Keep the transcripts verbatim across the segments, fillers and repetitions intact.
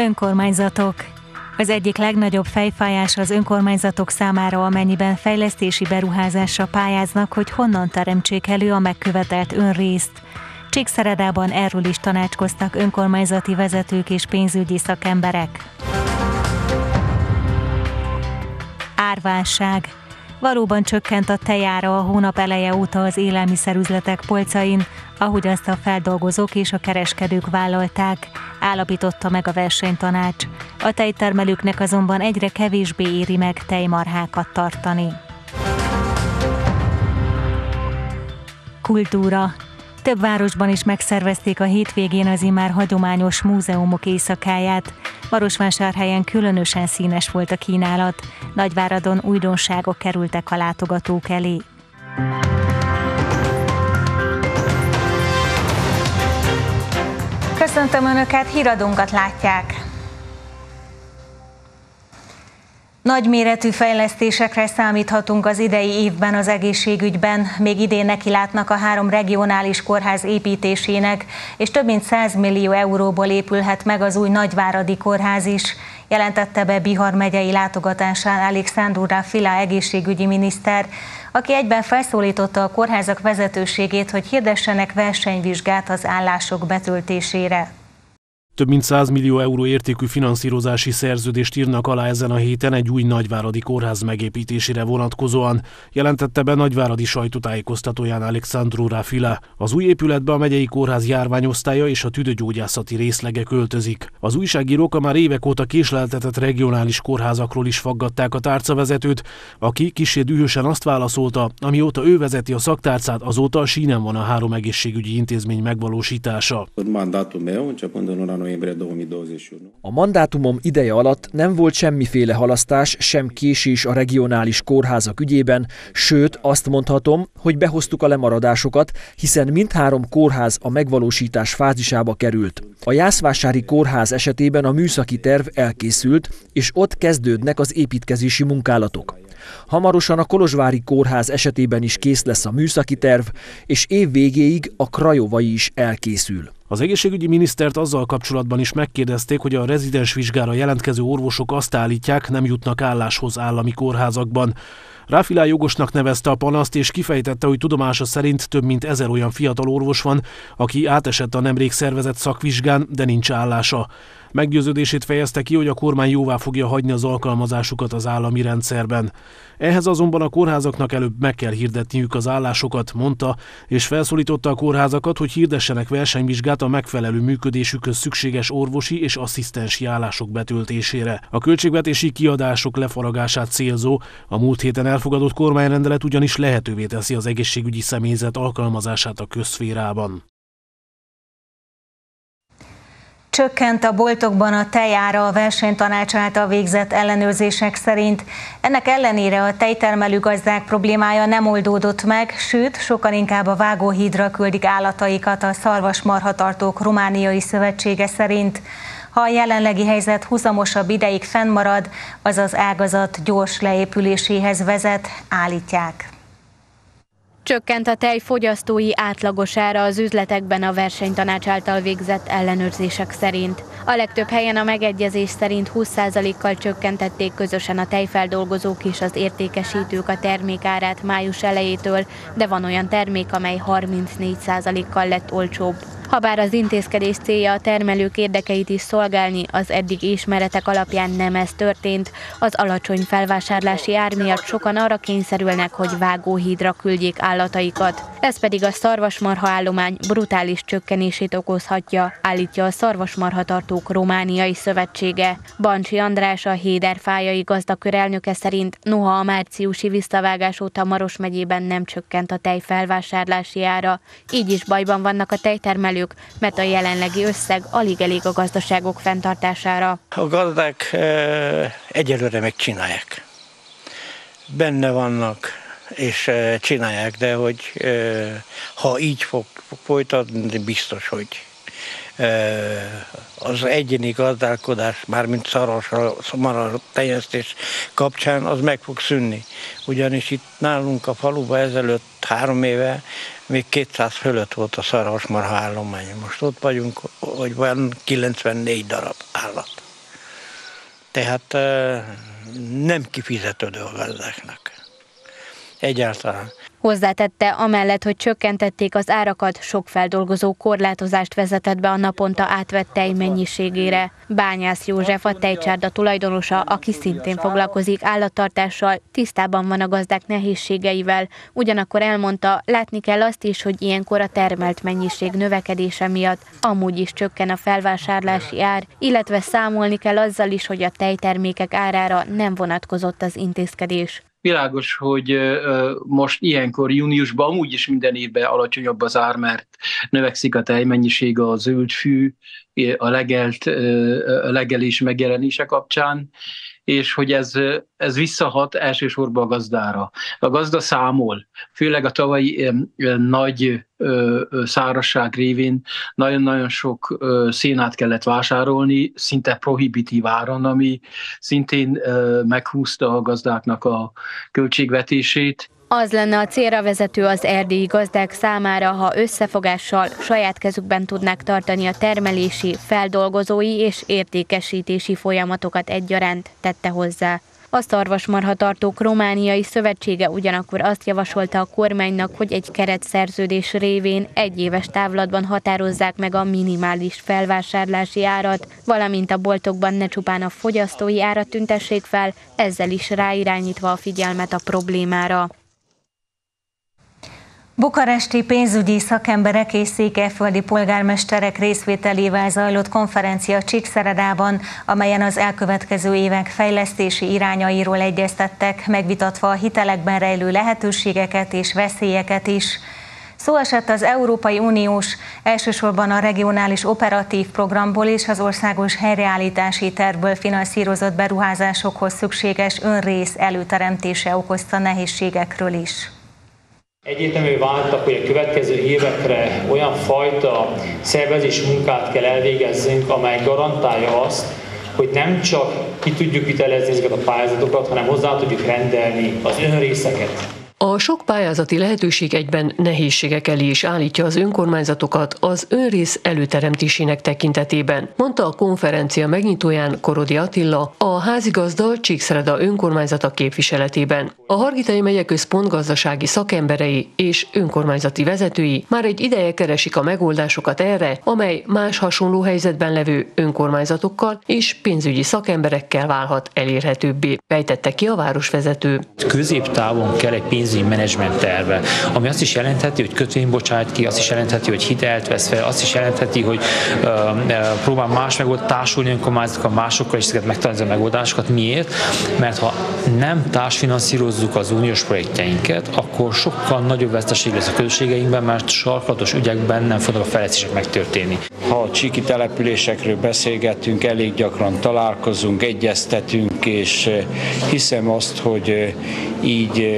Önkormányzatok. Az egyik legnagyobb fejfájás az önkormányzatok számára, amennyiben fejlesztési beruházásra pályáznak, hogy honnan teremtsék elő a megkövetelt önrészt. Csíkszeredában erről is tanácskoztak önkormányzati vezetők és pénzügyi szakemberek. Árválság. Valóban csökkent a tejára a hónap eleje óta az élelmiszerüzletek polcain, ahogy azt a feldolgozók és a kereskedők vállalták, állapította meg a versenytanács. A tejtermelőknek azonban egyre kevésbé éri meg tejmarhákat tartani. Kultúra. Több városban is megszervezték a hétvégén az immár hagyományos múzeumok éjszakáját. Marosvásárhelyen különösen színes volt a kínálat. Nagyváradon újdonságok kerültek a látogatók elé. Köszöntöm Önöket, híradónkat látják! Nagyméretű fejlesztésekre számíthatunk az idei évben az egészségügyben. Még idén nekilátnak a három regionális kórház építésének, és több mint száz millió euróból épülhet meg az új nagyváradi kórház is, jelentette be Bihar megyei látogatásán Alexandru Fila egészségügyi miniszter, aki egyben felszólította a kórházak vezetőségét, hogy hirdessenek versenyvizsgát az állások betöltésére. Több mint száz millió euró értékű finanszírozási szerződést írnak alá ezen a héten egy új nagyváradi kórház megépítésére vonatkozóan, jelentette be nagyváradi sajtótájékoztatóján Alexandru Fila. Az új épületbe a megyei kórház járványosztálya és a tüdőgyógyászati részlege költözik. Az újságírók a már évek óta késleltetett regionális kórházakról is faggatták a tárcavezetőt, aki kissé dühösen azt válaszolta, amióta ő vezeti a szaktárcát, azóta a sínen van a három egészségügyi intézmény megvalósítása. A mandátumom ideje alatt nem volt semmiféle halasztás, sem késés a regionális kórházak ügyében, sőt azt mondhatom, hogy behoztuk a lemaradásokat, hiszen mindhárom kórház a megvalósítás fázisába került. A jászvásári kórház esetében a műszaki terv elkészült, és ott kezdődnek az építkezési munkálatok. Hamarosan a kolozsvári kórház esetében is kész lesz a műszaki terv, és év végéig a krajovai is elkészül. Az egészségügyi minisztert azzal kapcsolatban is megkérdezték, hogy a rezidens vizsgára jelentkező orvosok azt állítják, nem jutnak álláshoz állami kórházakban. Fila jogosnak nevezte a panaszt, és kifejtette, hogy tudomása szerint több mint ezer olyan fiatal orvos van, aki átesett a nemrég szervezett szakvizsgán, de nincs állása. Meggyőződését fejezte ki, hogy a kormány jóvá fogja hagyni az alkalmazásukat az állami rendszerben. Ehhez azonban a kórházaknak előbb meg kell hirdetniük az állásokat, mondta, és felszólította a kórházakat, hogy hirdessenek versenyvizsgát a megfelelő működésükhöz szükséges orvosi és asszisztensi állások betöltésére. A költségvetési kiadások lefaragását célzó, a múlt héten elfogadott kormányrendelet ugyanis lehetővé teszi az egészségügyi személyzet alkalmazását a közszférában. Csökkent a boltokban a tejára a versenytanács által végzett ellenőrzések szerint. Ennek ellenére a tejtermelő gazdák problémája nem oldódott meg, sőt, sokkal inkább a vágóhídra küldik állataikat a Szarvasmarhatartók Romániai Szövetsége szerint. Ha a jelenlegi helyzet huzamosabb ideig fennmarad, az az ágazat gyors leépüléséhez vezet, állítják. Csökkent a tej fogyasztói átlagos ára az üzletekben a versenytanács által végzett ellenőrzések szerint. A legtöbb helyen a megegyezés szerint húsz százalékkal csökkentették közösen a tejfeldolgozók és az értékesítők a termék árát május elejétől, de van olyan termék, amely harmincnégy százalékkal lett olcsóbb. Habár az intézkedés célja a termelők érdekeit is szolgálni, az eddigi ismeretek alapján nem ez történt. Az alacsony felvásárlási ár miatt sokan arra kényszerülnek, hogy vágóhídra küldjék állataikat. Ez pedig a szarvasmarha állomány brutális csökkenését okozhatja, állítja a Szarvasmarhatartók Romániai Szövetsége. Bancsi András, a Héderfájai gazdakör elnöke szerint, noha a márciusi visszavágás óta Maros megyében nem csökkent a tej felvásárlási ára, így is bajban vannak a tejtermelők, mert a jelenlegi összeg alig elég a gazdaságok fenntartására. A gazdák e, egyelőre megcsinálják. Benne vannak és e, csinálják, de hogy e, ha így fog folytatni, biztos, hogy e, az egyéni gazdálkodás, mármint szarvasmarha tenyésztés kapcsán az meg fog szűnni. Ugyanis itt nálunk a faluban ezelőtt három éve még kétszáz fölött volt a szarvasmarha állomány. Most ott vagyunk, hogy van kilencvennégy darab állat. Tehát nem kifizetődő a gazdáknak. Egyáltalán. Hozzátette, amellett, hogy csökkentették az árakat, sok feldolgozó korlátozást vezetett be a naponta átvett tej mennyiségére. Bányász József, a tejcsárda tulajdonosa, aki szintén foglalkozik állattartással, tisztában van a gazdák nehézségeivel, ugyanakkor elmondta, látni kell azt is, hogy ilyenkor a termelt mennyiség növekedése miatt amúgy is csökken a felvásárlási ár, illetve számolni kell azzal is, hogy a tejtermékek árára nem vonatkozott az intézkedés. Világos, hogy most ilyenkor júniusban amúgy is minden évben alacsonyabb az ár, mert növekszik a tejmennyiség, a zöld fű, a legelt, a legelés megjelenése kapcsán, és hogy ez, ez visszahat elsősorban a gazdára. A gazda számol, főleg a tavalyi nagy szárazság révén nagyon-nagyon sok szénát kellett vásárolni, szinte prohibitív áron, ami szintén meghúzta a gazdáknak a költségvetését. Az lenne a célra vezető az erdélyi gazdák számára, ha összefogással saját kezükben tudnák tartani a termelési, feldolgozói és értékesítési folyamatokat egyaránt, tette hozzá. A Szarvasmarhatartók Romániai Szövetsége ugyanakkor azt javasolta a kormánynak, hogy egy keretszerződés révén egyéves távlatban határozzák meg a minimális felvásárlási árat, valamint a boltokban ne csupán a fogyasztói árat tüntessék fel, ezzel is ráirányítva a figyelmet a problémára. Bukaresti pénzügyi szakemberek és székelyföldi polgármesterek részvételével zajlott konferencia Csíkszeredában, amelyen az elkövetkező évek fejlesztési irányairól egyeztettek, megvitatva a hitelekben rejlő lehetőségeket és veszélyeket is. Szó esett az Európai Uniós, elsősorban a regionális operatív programból és az országos helyreállítási tervből finanszírozott beruházásokhoz szükséges önrész előteremtése okozta nehézségekről is. Egyértelműen váltak, hogy a következő évekre olyan fajta szervezés munkát kell elvégeznünk, amely garantálja azt, hogy nem csak ki tudjuk vitelezni ezeket a pályázatokat, hanem hozzá tudjuk rendelni az önrészeket. A sok pályázati lehetőség egyben nehézségek elé is állítja az önkormányzatokat az önrész előteremtésének tekintetében, mondta a konferencia megnyitóján Korodi Attila, a házigazda Csíkszereda önkormányzata képviseletében. A Hargitai Megyeközpont gazdasági szakemberei és önkormányzati vezetői már egy ideje keresik a megoldásokat erre, amely más hasonló helyzetben levő önkormányzatokkal és pénzügyi szakemberekkel válhat elérhetőbbé, fejtette ki a városvezető. Középtávon kell egy pénzügyi menedzsment terve, ami azt is jelentheti, hogy kötvényt bocsát ki, azt is jelentheti, hogy hitelt vesz fel, azt is jelentheti, hogy uh, uh, próbál más megoldást társulni önkormányzatokkal, másokkal is ezeket megtalálni a megoldásokat. Miért? Mert ha nem társfinanszírozzuk az uniós projektjeinket, akkor sokkal nagyobb veszteség lesz a közösségeinkben, mert sarkalatos ügyekben nem fognak a fejlesztések megtörténni. Ha a csíki településekről beszélgetünk, elég gyakran találkozunk, egyeztetünk, és hiszem azt, hogy így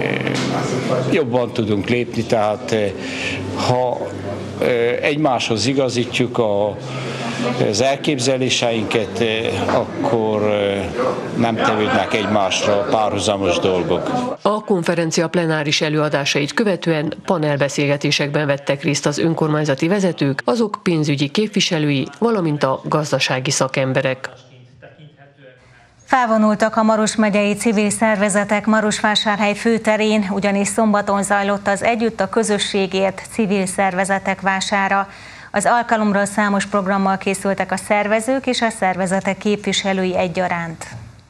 jobban tudunk lépni, tehát ha egymáshoz igazítjuk a, az elképzeléseinket, akkor nem tevődnek egymásra párhuzamos dolgok. A konferencia plenáris előadásait követően panelbeszélgetésekben vettek részt az önkormányzati vezetők, azok pénzügyi képviselői, valamint a gazdasági szakemberek. Felvonultak a Maros megyei civil szervezetek Marosvásárhely főterén, ugyanis szombaton zajlott az Együtt a közösségért civil szervezetek vására. Az alkalomra számos programmal készültek a szervezők és a szervezetek képviselői egyaránt.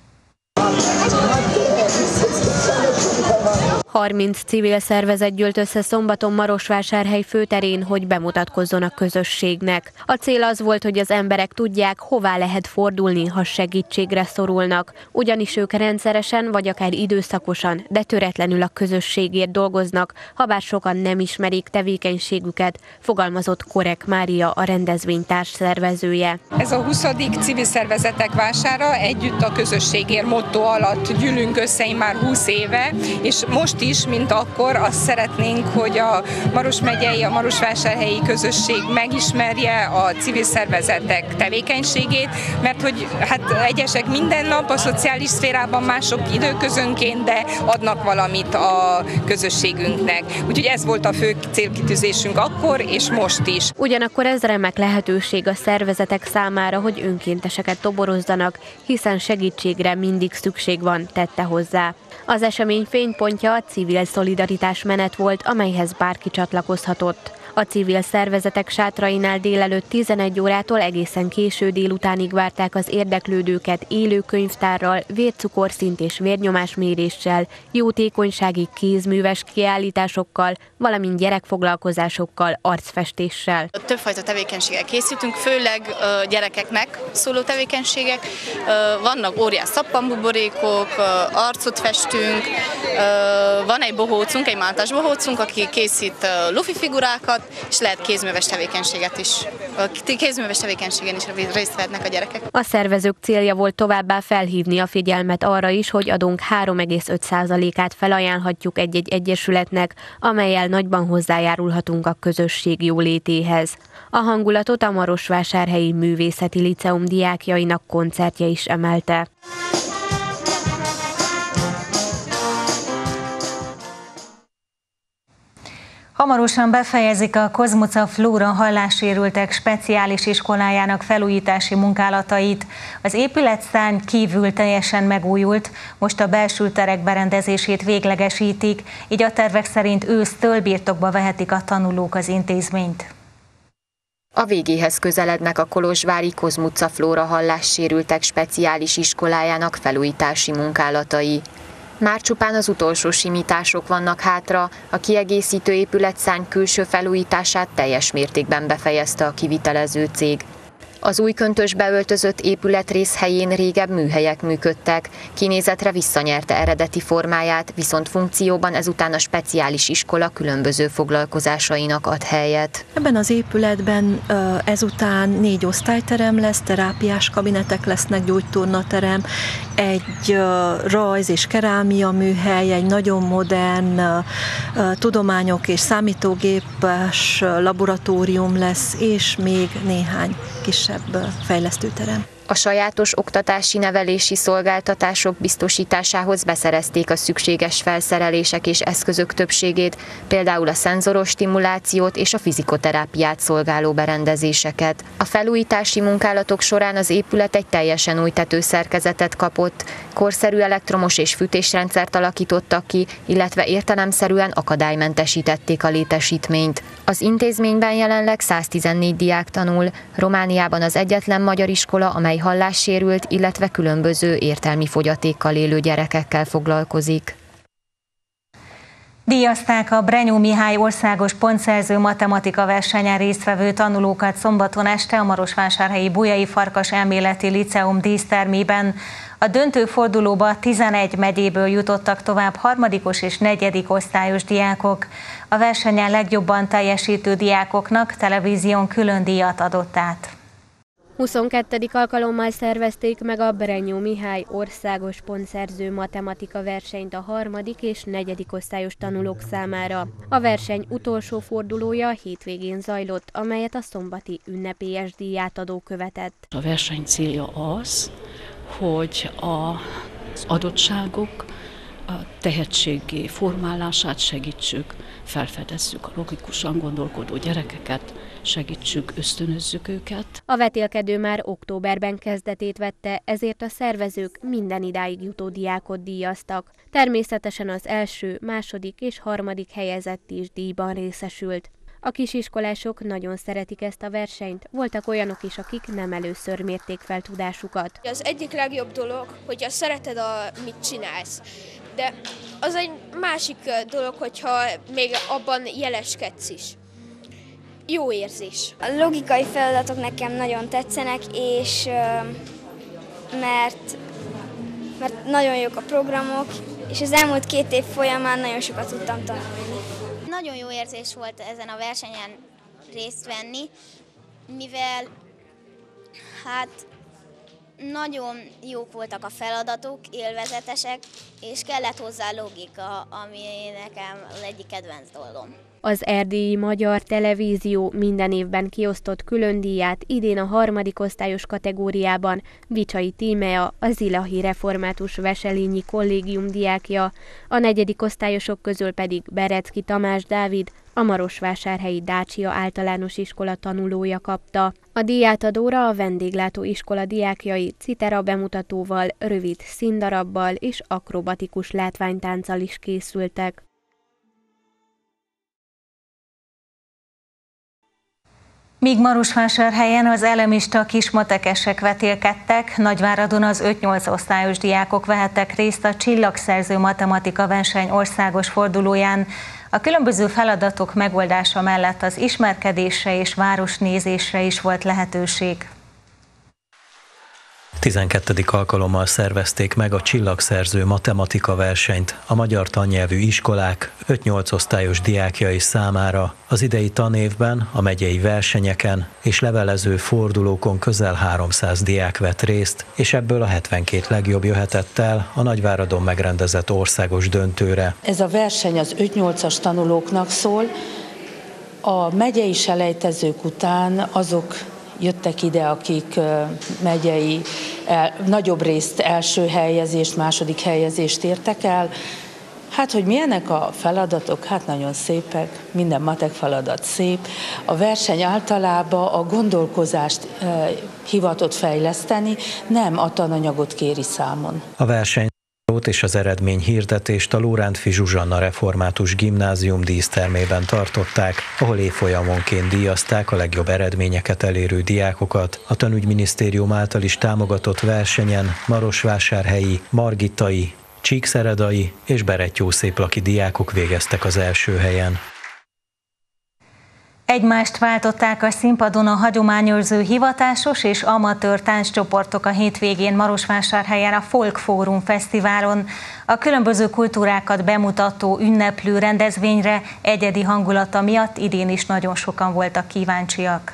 harminc civil szervezet gyűlt össze szombaton Marosvásárhely főterén, hogy bemutatkozzon a közösségnek. A cél az volt, hogy az emberek tudják, hová lehet fordulni, ha segítségre szorulnak. Ugyanis ők rendszeresen, vagy akár időszakosan, de töretlenül a közösségért dolgoznak, habár sokan nem ismerik tevékenységüket, fogalmazott Korek Mária, a rendezvénytárs szervezője. Ez a huszadik civil szervezetek vására Együtt a közösségért motto alatt gyűlünk össze már húsz éve, és most most is, mint akkor azt szeretnénk, hogy a Maros megyei, a Marosvásárhelyi közösség megismerje a civil szervezetek tevékenységét, mert hogy hát egyesek minden nap a szociális szférában, mások időközönként, de adnak valamit a közösségünknek. Úgyhogy ez volt a fő célkitűzésünk akkor és most is. Ugyanakkor ez remek lehetőség a szervezetek számára, hogy önkénteseket toborozzanak, hiszen segítségre mindig szükség van, tette hozzá. Az esemény fénypontja a civil szolidaritás menet volt, amelyhez bárki csatlakozhatott. A civil szervezetek sátrainál délelőtt tizenegy órától egészen késő délutánig várták az érdeklődőket élő könyvtárral, vércukorszint és vérnyomásméréssel, jótékonysági kézműves kiállításokkal, valamint gyerekfoglalkozásokkal, arcfestéssel. Többfajta tevékenységgel készítünk, főleg gyerekeknek szóló tevékenységek. Vannak óriás szappanbuborékok, arcot festünk, van egy bohócunk, egy máltás bohócunk, aki készít lufi figurákat, és lehet kézműves tevékenységet is. Kézműves tevékenységen is részt vehetnek a gyerekek. A szervezők célja volt továbbá felhívni a figyelmet arra is, hogy adónk három egész öt százalékát felajánlhatjuk egy-egy egyesületnek, amellyel nagyban hozzájárulhatunk a közösség jólétéhez. A hangulatot a Marosvásárhelyi Művészeti Liceum diákjainak koncertje is emelte. Hamarosan befejezik a Kozmuca Flóra hallássérültek speciális iskolájának felújítási munkálatait. Az épületszárny kívül teljesen megújult, most a belső terek berendezését véglegesítik, így a tervek szerint ősztől birtokba vehetik a tanulók az intézményt. A végéhez közelednek a kolozsvári Kozmuca Flóra hallássérültek speciális iskolájának felújítási munkálatai. Már csupán az utolsó simítások vannak hátra, a kiegészítő épületszárny külső felújítását teljes mértékben befejezte a kivitelező cég. Az új köntösbe öltözött épületrész helyén régebb műhelyek működtek, kinézetre visszanyerte eredeti formáját, viszont funkcióban ezután a speciális iskola különböző foglalkozásainak ad helyet. Ebben az épületben ezután négy osztályterem lesz, terápiás kabinetek lesznek, gyógytornaterem, egy rajz- és kerámia műhely, egy nagyon modern tudományok és számítógépes laboratórium lesz, és még néhány kisebb fejlesztőterem. A sajátos oktatási nevelési szolgáltatások biztosításához beszerezték a szükséges felszerelések és eszközök többségét, például a szenzoros stimulációt és a fizikoterápiát szolgáló berendezéseket. A felújítási munkálatok során az épület egy teljesen új tetőszerkezetet kapott, korszerű elektromos és fűtésrendszert alakítottak ki, illetve értelemszerűen akadálymentesítették a létesítményt. Az intézményben jelenleg száztizennégy diák tanul, Romániában az egyetlen magyar iskola, amely hallássérült, illetve különböző értelmi fogyatékkal élő gyerekekkel foglalkozik. Díjazták a Brenyó Mihály országos pontszerző matematika versenyen résztvevő tanulókat szombaton este a Marosvásárhelyi Bolyai Farkas Elméleti Liceum dísztermében. A döntő fordulóba tizenegy megyéből jutottak tovább harmadikos és negyedik osztályos diákok. A versenyen legjobban teljesítő diákoknak televízión külön díjat adott át. huszonkettő alkalommal szervezték meg a Brenyó Mihály országos pontszerző matematika versenyt a harmadik és negyedik osztályos tanulók számára. A verseny utolsó fordulója a hétvégén zajlott, amelyet a szombati ünnepélyes díjátadó követett. A verseny célja az, hogy az adottságok a tehetséggé formálását segítsük, felfedezzük a logikusan gondolkodó gyerekeket, segítsük, ösztönözzük őket. A vetélkedő már októberben kezdetét vette, ezért a szervezők minden idáig jutó diákot díjaztak. Természetesen az első, második és harmadik helyezett is díjban részesült. A kisiskolások nagyon szeretik ezt a versenyt, voltak olyanok is, akik nem először mérték fel tudásukat. Az egyik legjobb dolog, hogyha szereted, amit csinálsz, de az egy másik dolog, hogyha még abban jeleskedsz is. Jó érzés. A logikai feladatok nekem nagyon tetszenek, és mert, mert nagyon jók a programok, és az elmúlt két év folyamán nagyon sokat tudtam tanulni. Nagyon jó érzés volt ezen a versenyen részt venni, mivel hát nagyon jók voltak a feladatok, élvezetesek, és kellett hozzá logika, ami nekem az egyik kedvenc dolgom. Az Erdélyi Magyar Televízió minden évben kiosztott külön díját idén a harmadik osztályos kategóriában Vicsai Tímea, a Zilahi Református Veselényi Kollégium diákja, a negyedik osztályosok közül pedig Berecki Tamás Dávid, a marosvásárhelyi Dácsia általános iskola tanulója kapta. A díjátadóra a vendéglátó iskola diákjai citera bemutatóval, rövid színdarabbal és akrobatikus látványtánccal is készültek. Míg Marosvásárhelyen az elemista kismatekesek vetélkedtek, Nagyváradon az öt-nyolc osztályos diákok vehettek részt a Csillagszerző Matematika verseny országos fordulóján. A különböző feladatok megoldása mellett az ismerkedésre és városnézésre is volt lehetőség. tizenkettedik alkalommal szervezték meg a Csillagszerző Matematika versenyt a magyar tannyelvű iskolák öt-nyolc osztályos diákjai számára. Az idei tanévben a megyei versenyeken és levelező fordulókon közel háromszáz diák vett részt, és ebből a hetvenkét legjobb jöhetett el a Nagyváradon megrendezett országos döntőre. Ez a verseny az öt-nyolcas tanulóknak szól. A megyei selejtezők után azok jöttek ide, akik megyei el, nagyobb részt első helyezést, második helyezést értek el. Hát, hogy milyenek a feladatok? Hát nagyon szépek, minden matek feladat szép. A verseny általában a gondolkozást e, hivatott fejleszteni, nem a tananyagot kéri számon. A verseny és az eredmény hirdetést a Lórántfi Zsuzsanna Református Gimnázium dísztermében tartották, ahol évfolyamonként díjazták a legjobb eredményeket elérő diákokat. A Tanügyminisztérium által is támogatott versenyen marosvásárhelyi, margitai, csíkszeredai és berettyószéplaki diákok végeztek az első helyen. Egymást váltották a színpadon a hagyományőrző hivatásos és amatőr tánccsoportok a hétvégén Marosvásárhelyen a Folk Fórum Fesztiválon. A különböző kultúrákat bemutató ünneplő rendezvényre egyedi hangulata miatt idén is nagyon sokan voltak kíváncsiak.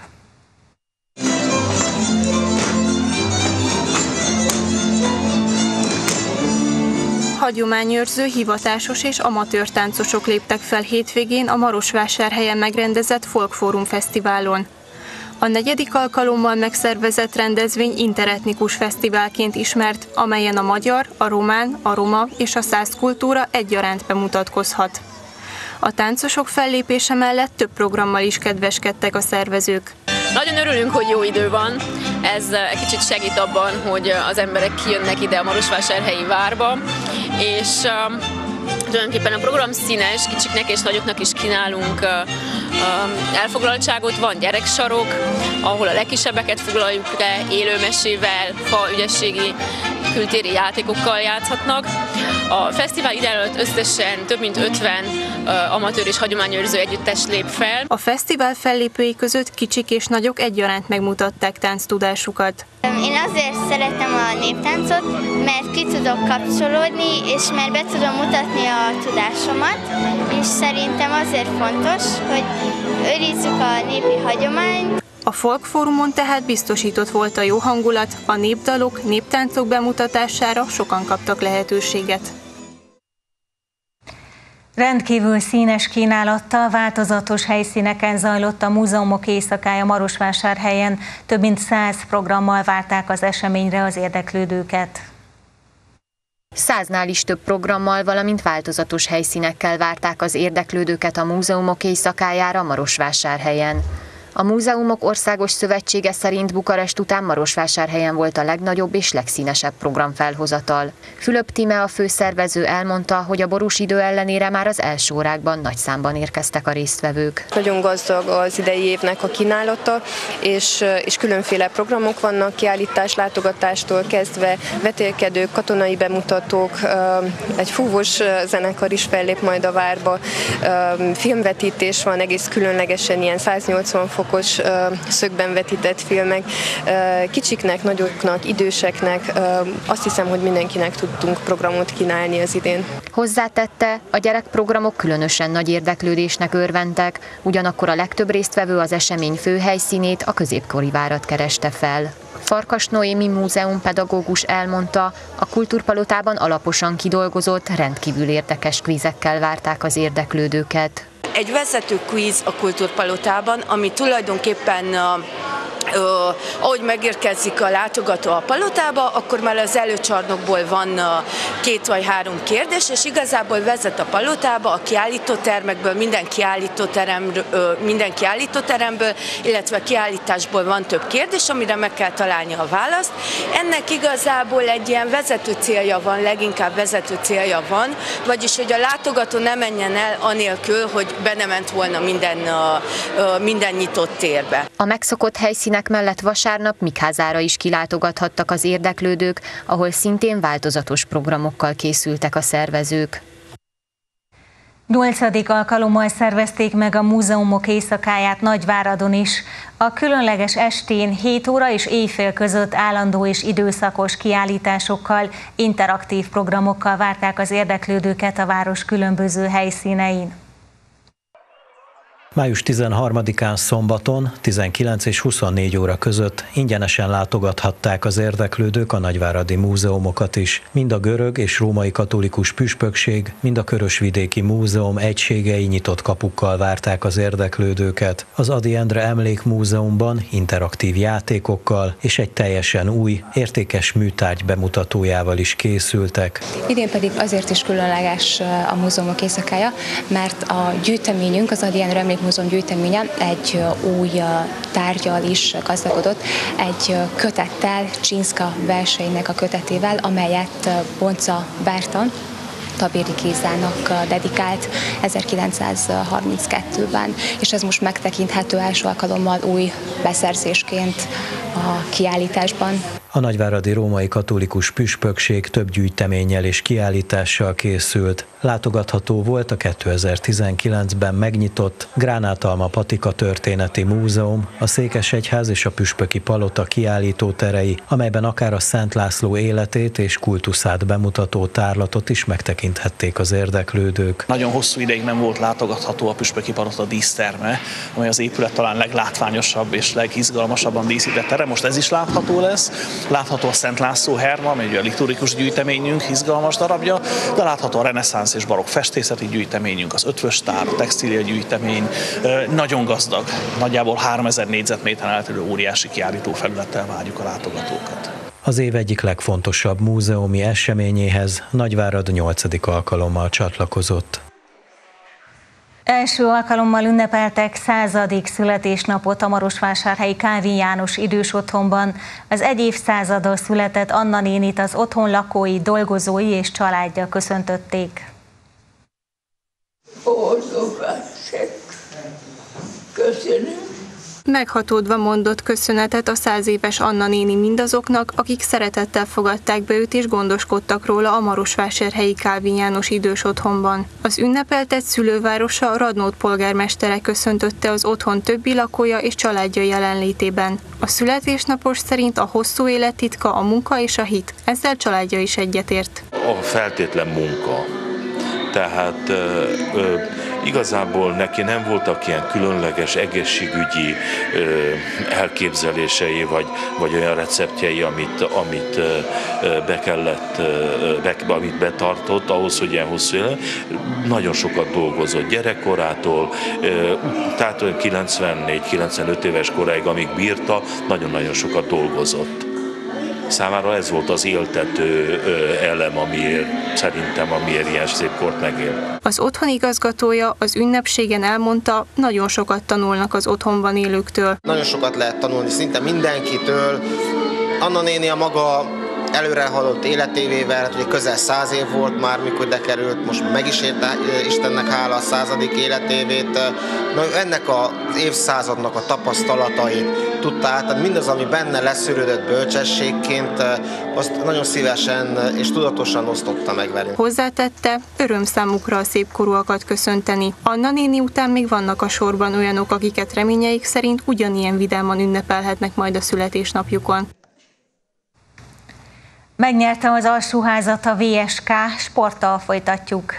Hagyományőrző, hivatásos és amatőr táncosok léptek fel hétvégén a Marosvásárhelyen megrendezett Folk Fórum Fesztiválon. A negyedik alkalommal megszervezett rendezvény interetnikus fesztiválként ismert, amelyen a magyar, a román, a roma és a szász kultúra egyaránt bemutatkozhat. A táncosok fellépése mellett több programmal is kedveskedtek a szervezők. Nagyon örülünk, hogy jó idő van. Ez egy kicsit segít abban, hogy az emberek kijönnek ide a Marosvásárhelyi várba, és um, tulajdonképpen a program színes, kicsiknek és nagyoknak is kínálunk um, elfoglaltságot, van gyereksarok, ahol a legkisebbeket foglaljuk le élőmesével, fa ügyességi kültéri játékokkal játszhatnak. A fesztivál ide előtt összesen több mint ötven uh, amatőr és hagyományőrző együttes lép fel. A fesztivál fellépői között kicsik és nagyok egyaránt megmutatták tánctudásukat. Én azért szeretem a néptáncot, mert ki tudok kapcsolódni, és mert be tudom mutatni a tudásomat, és szerintem azért fontos, hogy őrizzük a népi hagyományt. A Folk Fórumon tehát biztosított volt a jó hangulat, a népdalok, néptáncok bemutatására sokan kaptak lehetőséget. Rendkívül színes kínálattal, változatos helyszíneken zajlott a múzeumok éjszakája Marosvásárhelyen. Több mint száz programmal várták az eseményre az érdeklődőket. Száznál is több programmal, valamint változatos helyszínekkel várták az érdeklődőket a múzeumok éjszakájára Marosvásárhelyen. A Múzeumok Országos Szövetsége szerint Bukarest után Marosvásárhelyen volt a legnagyobb és legszínesebb programfelhozatal. Fülöp Tíme, a főszervező elmondta, hogy a borús idő ellenére már az első órákban nagy számban érkeztek a résztvevők. Nagyon gazdag az idei évnek a kínálata, és, és különféle programok vannak, kiállítás látogatástól kezdve, vetélkedők, katonai bemutatók, egy fúvós zenekar is fellép majd a várba, filmvetítés van, egész különlegesen ilyen száznyolcvan fokos szögben vetített filmek, kicsiknek, nagyoknak, időseknek, azt hiszem, hogy mindenkinek tudtunk programot kínálni az idén. Hozzátette, a gyerekprogramok különösen nagy érdeklődésnek örventek, ugyanakkor a legtöbb résztvevő az esemény főhelyszínét, a középkori várat kereste fel. Farkas Noémi múzeumpedagógus elmondta, a Kultúrpalotában alaposan kidolgozott, rendkívül érdekes kvízekkel várták az érdeklődőket. Egy vezető kvíz a Kultúrpalotában, ami tulajdonképpen Uh, ahogy megérkezik a látogató a palotába, akkor már az előcsarnokból van uh, két vagy három kérdés, és igazából vezet a palotába, a kiállítótermekből, minden kiállítóteremből, uh, minden kiállítóteremből, illetve kiállításból van több kérdés, amire meg kell találni a választ. Ennek igazából egy ilyen vezető célja van, leginkább vezető célja van, vagyis hogy a látogató ne menjen el anélkül, hogy be nem ment volna minden, uh, uh, minden nyitott térbe. A megszokott helyszínen mellett vasárnap Mikházára is kilátogathattak az érdeklődők, ahol szintén változatos programokkal készültek a szervezők. Nyolcadik alkalommal szervezték meg a múzeumok éjszakáját Nagyváradon is. A különleges estén hét óra és éjfél között állandó és időszakos kiállításokkal, interaktív programokkal várták az érdeklődőket a város különböző helyszínein. május tizenharmadikán szombaton tizenkilenc és huszonnégy óra között ingyenesen látogathatták az érdeklődők a nagyváradi múzeumokat is. Mind a görög és római katolikus püspökség, mind a Körösvidéki Múzeum egységei nyitott kapukkal várták az érdeklődőket. Az Ady Endre Emlékmúzeumban interaktív játékokkal és egy teljesen új, értékes műtárgy bemutatójával is készültek. Idén pedig azért is különleges a múzeumok éjszakája, mert a gyűjteményünk, az Ady Endre Emlékmúzeum gyűjteménye egy új tárgyal is gazdagodott, egy kötettel, Csinszka verseinek a kötetével, amelyet Bonca Bertalan Tabéri Gézának dedikált ezerkilencszázharminckettőben, és ez most megtekinthető első alkalommal új beszerzésként a kiállításban. A nagyváradi római katolikus püspökség több gyűjteménnyel és kiállítással készült. Látogatható volt a kétezer-tizenkilencben megnyitott Gránátalma Patika Történeti Múzeum, a Székesegyház és a Püspöki Palota kiállítóterei, amelyben akár a Szent László életét és kultuszát bemutató tárlatot is megtekinthették az érdeklődők. Nagyon hosszú ideig nem volt látogatható a Püspöki Palota díszterme, amely az épület talán leglátványosabb és legizgalmasabban díszített tere. Most ez is látható lesz. Látható a Szent László herma, amely egy liturgikus gyűjteményünk, izgalmas darabja, de látható a reneszánsz és barokk festészeti gyűjteményünk, az ötvöstár, a textília gyűjtemény, nagyon gazdag, nagyjából háromezer négyzetméteren elterülő óriási kiállítófelülettel várjuk a látogatókat. Az év egyik legfontosabb múzeumi eseményéhez Nagyvárad nyolcadik alkalommal csatlakozott. Első alkalommal ünnepeltek századik születésnapot a marosvásárhelyi Kálvin János idős otthonban. Az egy évszázaddal született Anna nénit az otthon lakói, dolgozói és családja köszöntötték. Köszönöm. Meghatódva mondott köszönetet a száz éves Anna néni mindazoknak, akik szeretettel fogadták be őt és gondoskodtak róla a marosvásárhelyi Kálvin János idős otthonban. Az ünnepeltet szülővárosa Radnót polgármestere köszöntötte az otthon többi lakója és családja jelenlétében. A születésnapos szerint a hosszú élet titka a munka és a hit, ezzel családja is egyetért. A feltétlen munka. Tehát ö, ö, igazából neki nem voltak ilyen különleges egészségügyi ö, elképzelései, vagy, vagy olyan receptjei, amit, amit ö, be kellett, ö, be, amit betartott ahhoz, hogy ilyen hosszú élet. Nagyon sokat dolgozott gyerekkorától, ö, tehát olyan kilencvennégy-kilencvenöt éves koráig, amíg bírta, nagyon-nagyon sokat dolgozott. Számára ez volt az éltető elem, amiért szerintem, amiért ilyen szép kort megél. Az otthon igazgatója az ünnepségen elmondta, nagyon sokat tanulnak az otthonban élőktől. Nagyon sokat lehet tanulni szinte mindenkitől. Anna néni a maga előrehaladott életévével, hát ugye közel száz év volt már, mikor ide került, most meg is érte Istennek hála a századik életévét. Na, ennek az évszázadnak a tapasztalatait tudta át, mindaz, ami benne leszűrődött bölcsességként, azt nagyon szívesen és tudatosan osztotta meg velünk. Hozzátette, öröm számukra a szépkorúakat köszönteni. Anna néni után még vannak a sorban olyanok, akiket reményeik szerint ugyanilyen vidáman ünnepelhetnek majd a születésnapjukon. Megnyerte az alsóházat a vé es ká, sporttal folytatjuk.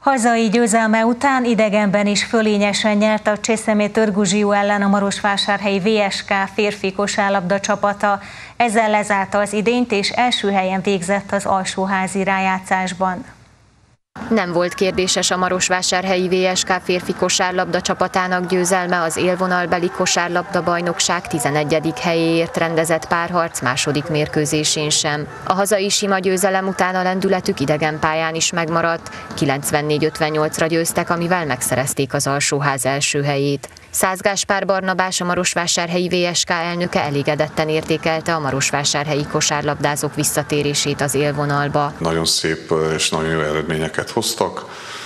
Hazai győzelme után idegenben is fölényesen nyert a Cseszemé Târgu ellen a marosvásárhelyi vé es ká férfi kosárlabda csapata. Ezzel lezárta az idényt, és első helyen végzett az alsóházi rájátszásban. Nem volt kérdéses a marosvásárhelyi vé es ká férfi kosárlabda csapatának győzelme, az élvonalbeli kosárlabda bajnokság tizenegyedik helyéért rendezett párharc második mérkőzésén sem. A hazai sima győzelem után a lendületük idegenpályán is megmaradt, kilencvennégy ötvennyolcra győztek, amivel megszerezték az alsóház első helyét. Szász Gáspár Barnabás, a marosvásárhelyi vé es ká elnöke elégedetten értékelte a marosvásárhelyi kosárlabdázók visszatérését az élvonalba. Nagyon szép és nagyon jó eredményeket hoztak.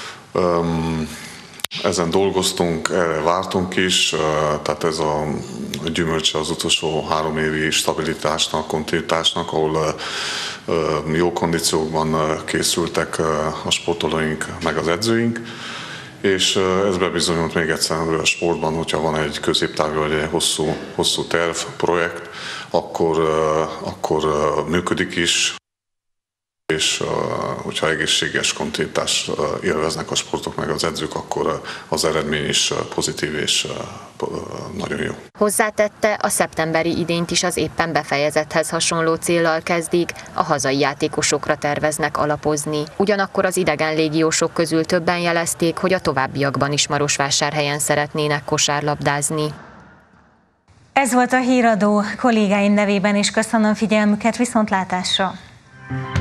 Ezen dolgoztunk, erre vártunk is, tehát ez a gyümölcse az utolsó három évi stabilitásnak, kontinuitásnak, ahol jó kondíciókban készültek a sportolóink meg az edzőink. És ez bebizonyult még egyszer a sportban, hogyha van egy középtávú vagy egy hosszú, hosszú terv, projekt, akkor, akkor működik is, és hogyha egészséges kontinuitást élveznek a sportok meg az edzők, akkor az eredmény is pozitív és nagyon jó. Hozzátette, a szeptemberi idényt is az éppen befejezetthez hasonló céllal kezdik, a hazai játékosokra terveznek alapozni. Ugyanakkor az idegen légiósok közül többen jelezték, hogy a továbbiakban is Marosvásárhelyen szeretnének kosárlabdázni. Ez volt a híradó, kollégáim nevében is köszönöm figyelmüket, viszontlátásra!